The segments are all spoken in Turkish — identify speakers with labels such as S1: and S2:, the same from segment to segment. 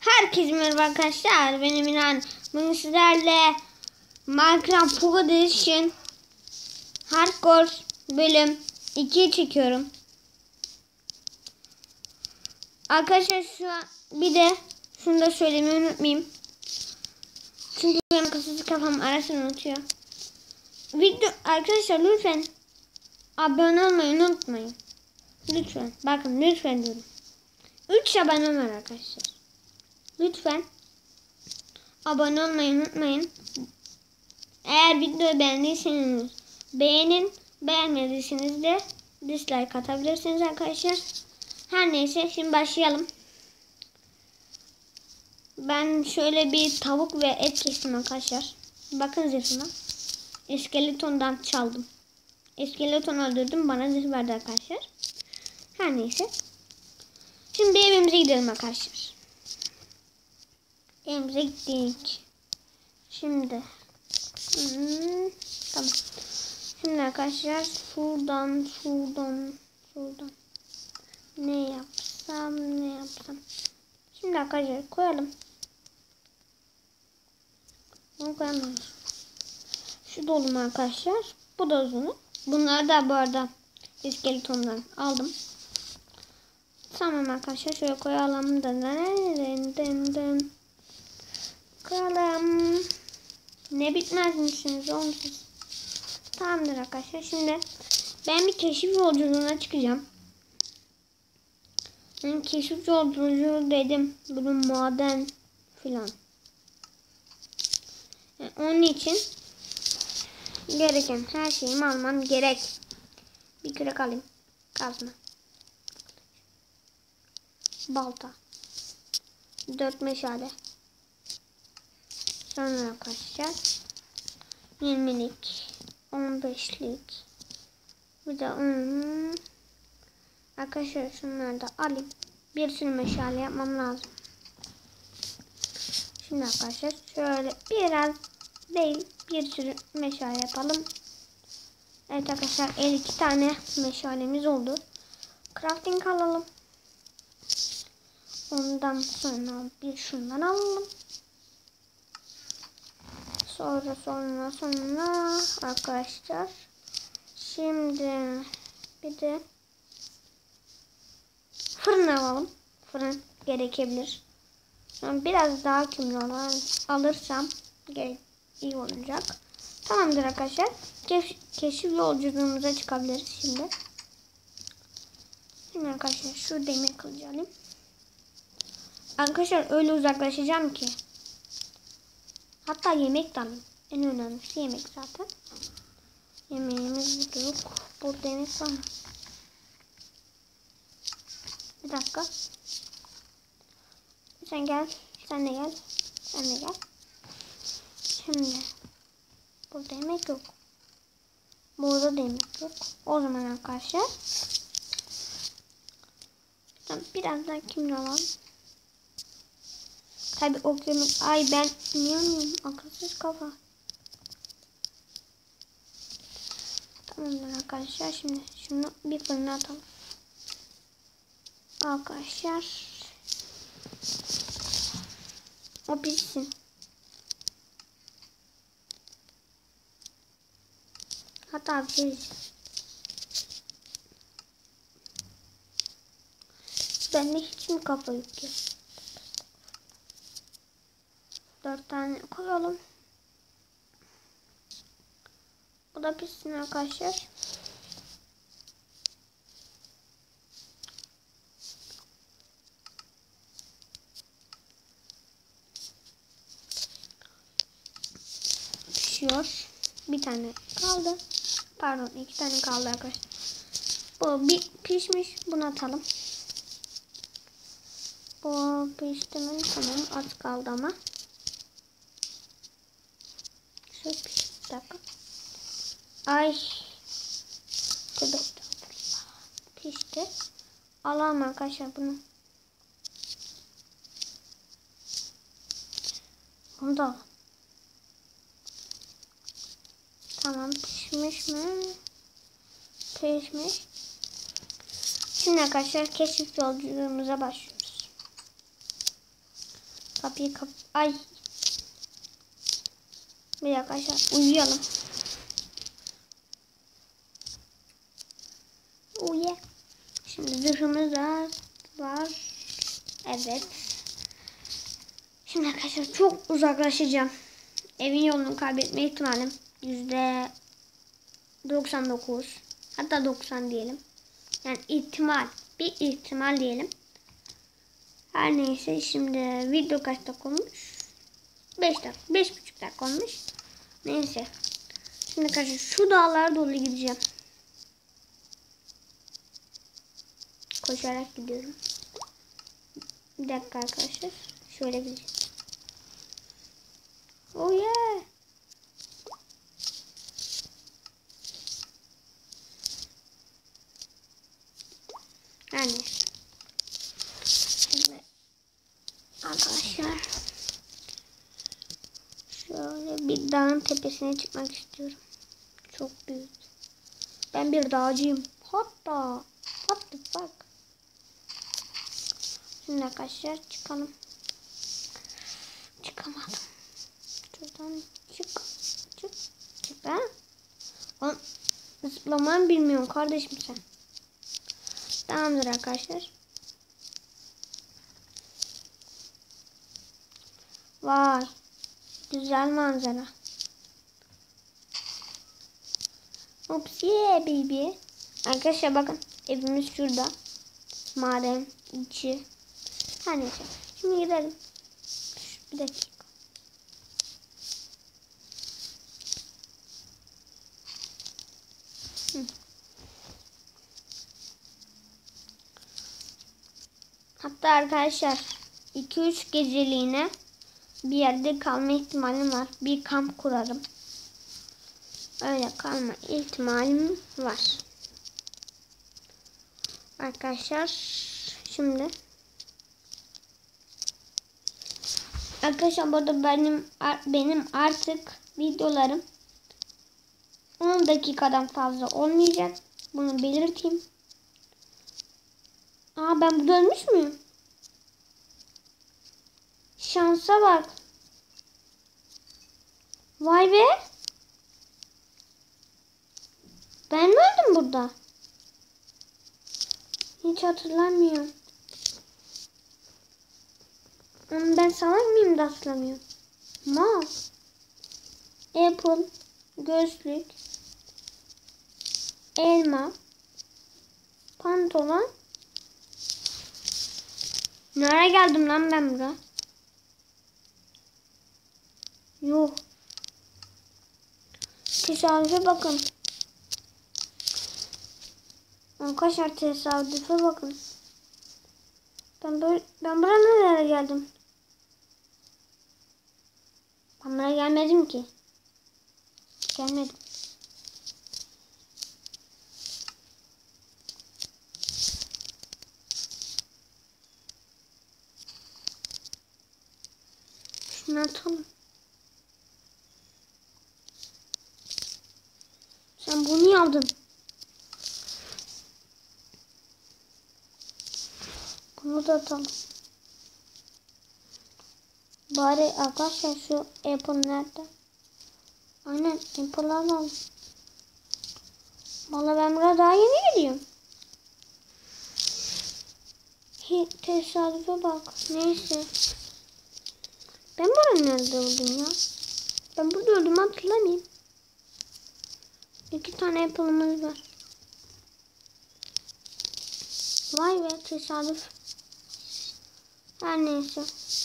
S1: Herkese merhaba arkadaşlar. Benim İnan. Bugün sizlerle Minecraft Poco Edition Hardcore bölüm 2'yi çekiyorum. Arkadaşlar şu an bir de şunu da söylemeyi unutmayayım. Çünkü benim kafam arasını unutuyor. Arkadaşlar lütfen abone olmayı unutmayın. Lütfen. Bakın lütfen diyorum. 3 abone var arkadaşlar. Lütfen abone olmayı unutmayın. Eğer videoyu beğendiyseniz beğenin. Beğenmediyseniz de dislike atabilirsiniz arkadaşlar. Her neyse şimdi başlayalım. Ben şöyle bir tavuk ve et kestim arkadaşlar. Bakın zırhıma. İskeletondan çaldım. İskeleton öldürdüm, bana zırh verdi arkadaşlar. Her neyse. Şimdi evimize gidelim arkadaşlar. Evimize gittik. Şimdi tamam. Şimdi arkadaşlar şuradan ne yapsam. Şimdi arkadaşlar koyalım. Bunu koyamıyoruz. Şu dolu mu arkadaşlar? Bu da uzunu. Bunları da bu arada iskeletondan aldım. Tamam arkadaşlar şöyle koyalım. Koyalım. Ne bitmez misiniz oğlum siz? Tamamdır arkadaşlar. Şimdi ben bir keşif yolculuğuna çıkacağım. Yani keşif yolculuğu dedim. Bunun maden filan. Yani onun için gereken her şeyimi almam gerek. Bir kürek alayım. Kazma. Balta. 4 meşale. Sonra arkadaşlar 20'lik 15'lik bir de arkadaşlar şunları da alayım. Bir sürü meşale yapmam lazım. Şimdi arkadaşlar şöyle biraz değil bir sürü meşale yapalım. Evet arkadaşlar 52 tane meşalemiz oldu. Crafting alalım. Ondan sonra bir şundan alalım. Sonra arkadaşlar şimdi bir de fırın alalım. Fırın gerekebilir. Sonra biraz daha kimyon alırsam iyi olacak. Tamamdır arkadaşlar. Keşif yolculuğumuza çıkabiliriz şimdi. Şimdi arkadaşlar şu demir kılıcı alayım. Arkadaşlar öyle uzaklaşacağım ki. Hatta yemek de alayım. En önemlisi yemek zaten. Yemeğimiz burada yok. Burada yemek var mı? Bir dakika. Sen gel. Sen de gel. Sen de gel. Şimdi. Burada yemek yok. Burada da yemek yok. O zaman arkadaşlar. Biraz daha kimyon alalım. Tabi o yemek. Ay ben niye anlıyorum? Akılsız kafa. Tamamdır arkadaşlar. Şimdi şunu bir fırına atalım. Arkadaşlar. O pişsin. Hatta bir bende hiç mi kafa yok ya? 4 tane koyalım. Bu da pişsin arkadaşlar. Pişiyor. Bir tane kaldı. Pardon 2 tane kaldı arkadaşlar. Bu bir pişmiş. Bunu atalım. Bu pişti mi? Tamam az kaldı ama. Şu pişti. Bir dakika. Ay. Pişti. Alalım arkadaşlar bunu. Bunu da alalım. Tamam pişmiş mi? Pişmiş. Şimdi arkadaşlar keşif yolculuğumuza başlıyoruz. Kapıyı ay. Bir dakika arkadaşlar uyuyalım. Uye. Şimdi zırhımız da var. Evet. Şimdi arkadaşlar çok uzaklaşacağım. Evin yolunu kaybetme ihtimalim %99. Hatta 90 diyelim. Yani ihtimal. Bir ihtimal diyelim. Her neyse şimdi video kaç dakika olmuş? 5 dakika. 5,5 dakika olmuş. Neyse. Şimdi arkadaşlar şu dağlara doğru gideceğim. Koşarak gidiyorum. Bir dakika arkadaşlar. Şöyle gideceğim. Oh yeah. Yani. Şimdi arkadaşlar. Şöyle bir dağın tepesine çıkmak istiyorum. Çok büyük. Ben bir dağcıyım. Hatta. What the fuck? Şimdi arkadaşlar çıkalım. Çıkamadım. Şuradan çık ha. Oğlum, zıplamayı bilmiyorum kardeşim sen. Tamamdır arkadaşlar. Vay. Güzel manzara. Oops yeah baby. Arkadaşlar bakın evimiz şurada. Maden içi. Her neyse. Şimdi gidelim. Bir dakika. Hatta arkadaşlar 2-3 geceliğine bir yerde kalma ihtimalim var. Bir kamp kurarım. Öyle kalma ihtimalim var. Arkadaşlar şimdi arkadaşlar burada benim artık videolarım 10 dakikadan fazla olmayacak. Bunu belirteyim. Aa ben burada ölmüş müyüm? Şansa bak. Vay be. Ben mi öldüm burada? Hiç hatırlamıyorum. Ben salak mıyım da hatırlamıyorum. Apple, gözlük, elma, pantolon. Nereye geldim lan ben buraya? Yuh. Tesadüfe bakın. Arkadaşlar tesadüfe bakın. Ben buraya nereye geldim? Ben buraya gelmedim ki. Gelmedim. Şunu atalım. Sen bunu yaptın. Bunu da atalım. Bari arkadaşlar şu Apple nerede? Aynen Apple'ı alalım. Vallahi ben buraya daha yeni gidiyorum. Tesadüfe bak. Neyse. Ben burada nerede öldüm ya? Ben burada öldüm hatırlamayayım. 2 tane Apple'ımız var. Vay be tesadüf. Her neyse.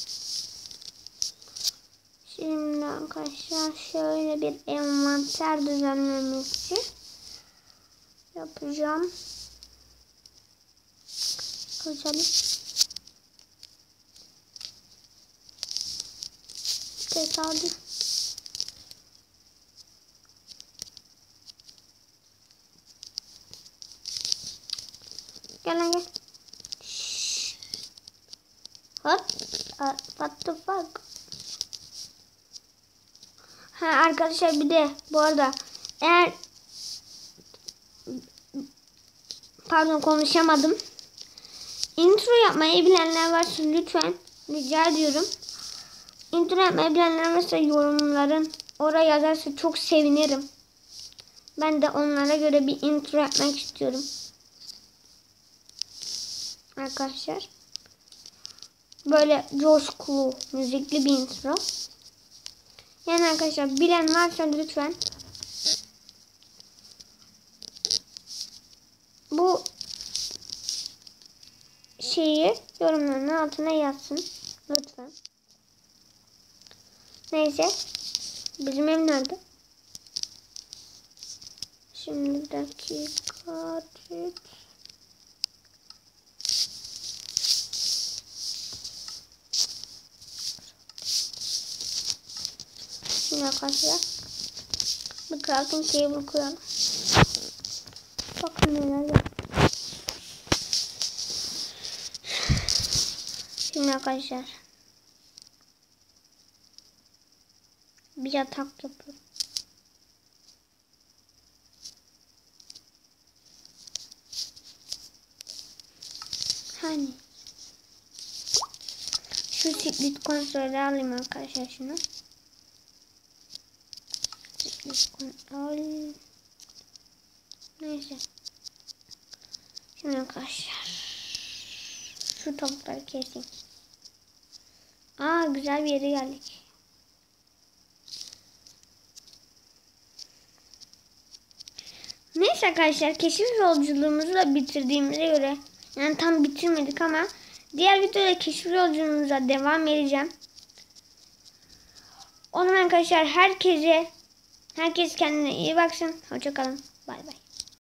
S1: Şimdi arkadaşlar şöyle bir envanter düzenlemesi yapacağım. Kaçalım. Tesadüf. Gel lan gel. Şşş. Hop. What the fuck? Ha arkadaşlar bir de bu arada eğer pardon konuşamadım. Intro yapmayı bilenler varsa lütfen rica ediyorum. intro yapmayı bilenler mesela yorumların oraya yazarsa çok sevinirim. Ben de onlara göre bir intro yapmak istiyorum. Arkadaşlar. Böyle coşkulu, müzikli bir intro. Yani arkadaşlar bilen varsa lütfen bu şeyi yorumların altına yazsın. Lütfen. Neyse. Bizim ev nerede? Şimdi bir dakika. Şimdi arkadaşlar bir crafting table koyalım. Bakın neler var. Şimdi arkadaşlar bir yatak yapıyorum. Hani şu split kontrolü alayım arkadaşlar şunu. Split kontrol. Neyse. Şimdi arkadaşlar şu tavukları keseyim. Güzel bir yere geldik. Neyse arkadaşlar keşif yolculuğumuzu da bitirdiğimize göre yani tam bitirmedik ama diğer videoda keşif yolculuğumuza devam edeceğim. O zaman arkadaşlar herkes kendine iyi baksın. Hoşça kalın. Bay bay.